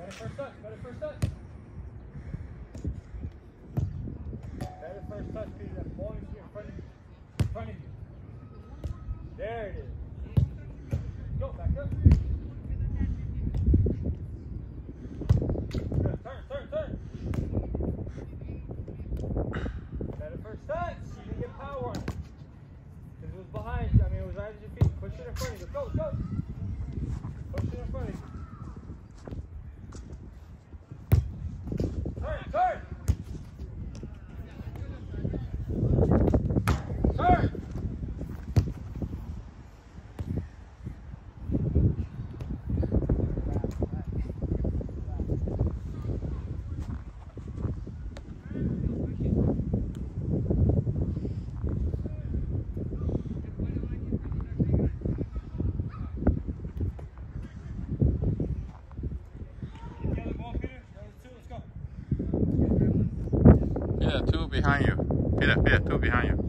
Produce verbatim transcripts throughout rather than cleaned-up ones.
Better first touch, better first touch. Better first touch, Peter. That ball needs to be in front of you. In front of you. There it is. Go, back up. Good. Turn, turn, turn. Better first touch. You didn't get power on it. Because it was behind you. I mean, it was right at your feet. Push it in front of you. Go, go. Push it in front of you. Turn, turn. Turn. Peter, two behind you. Peter, Peter, two behind you.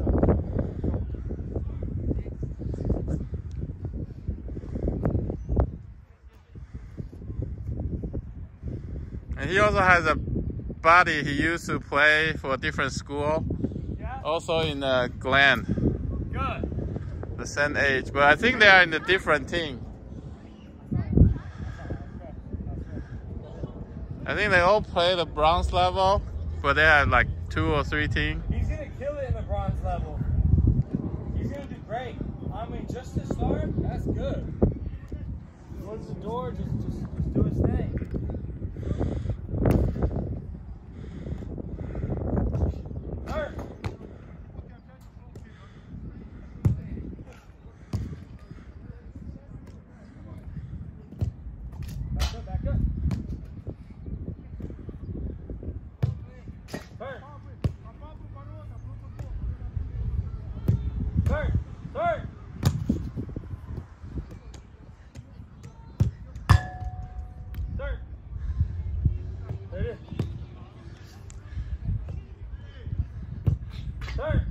And he also has a buddy he used to play for a different school. Yeah. Also in uh, Glen. Good. The same age, but I think they are in a different team. I think they all play the bronze level, but they have like two or three teams. He's going to kill it in the bronze level. He's going to do great. I mean, just to start, that's good. Towards the door, just, just, just do his thing. Turn. Back up, back up. Turn. Turn. Turn. Turn. There it is. Turn.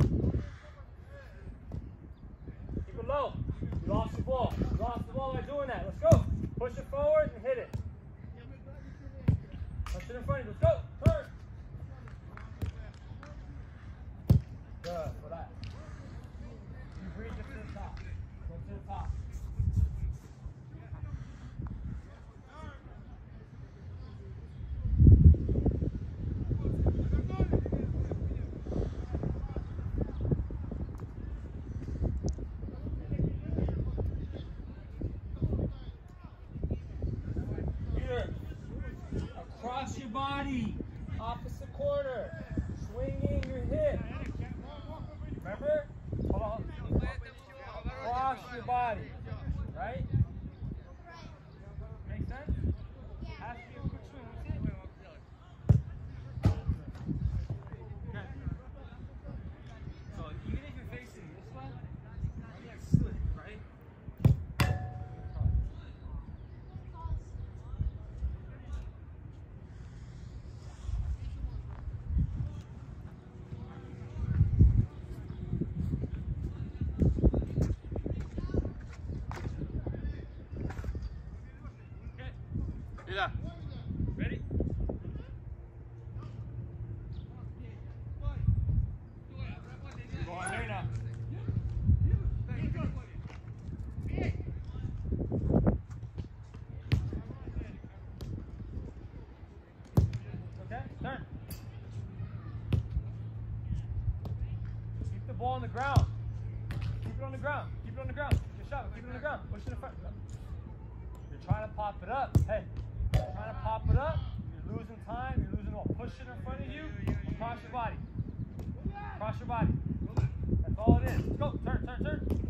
Keep it low. You lost the ball. You lost the ball by doing that. Let's go. Push it forward and hit it. Push it in front of you. Let's go. Turn. Good for that. You breathe it to the top. Go to the top. Here. Across your body. Opposite corner. Swinging your hip. Remember? Hold on. Cross your body. Right? Make sense? Has to be a quick swing. That's it. Okay. So even if you're facing this way, you have slick, right? Peter. Ready? Go on there now. Okay, turn. Keep the ball on the ground. Keep it on the ground. Keep it on the ground. Good shot. Keep it on the ground. Push it in front. You're trying to pop it up. Hey, you're trying to pop it up. You're losing time. You're losing all. Push it in front of you. Cross your body. Cross your body. That's all it is. Let's go. Turn, turn, turn.